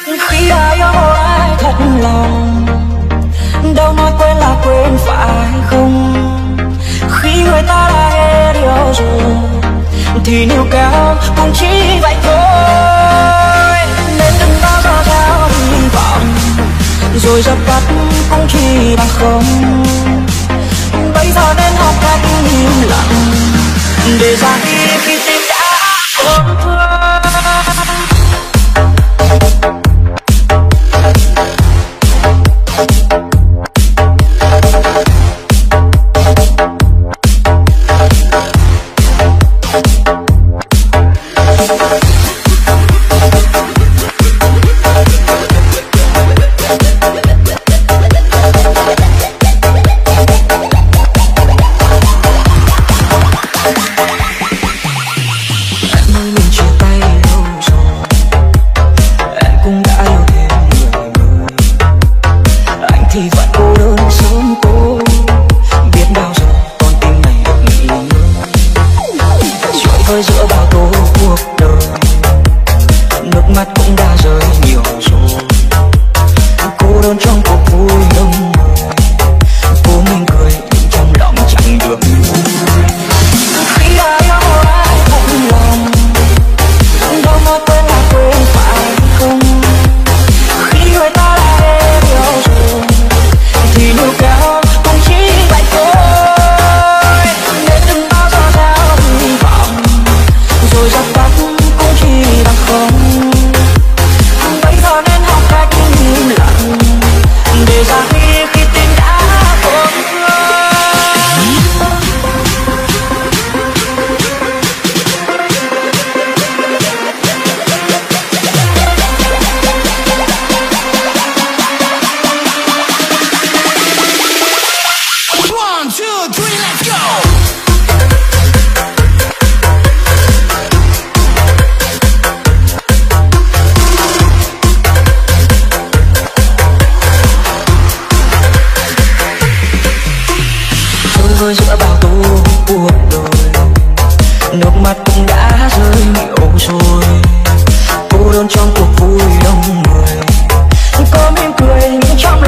Khi đã yêu ai thật lòng, đâu nói quên là quên phải không? Khi người ta đã hết yêu rồi thì níu kéo cũng chỉ vậy thôi. Nên đừng bao giờ theo hy vọng rồi dập tắt cũng chỉ bằng không. Bây giờ nên học cách im lặng để ra khi tim đã tổn thương. Giữa bao tố cuộc đời, nước mắt cũng đã rơi nhiều rồi. Cô đơn trong cuộc vui đông người, có mỉm cười nhưng trong